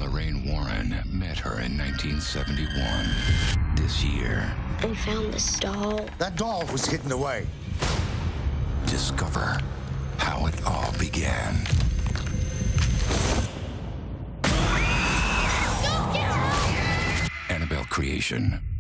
Lorraine Warren met her in 1971. This year, I found this doll. That doll was hidden away. Discover how it all began. Annabelle Creation.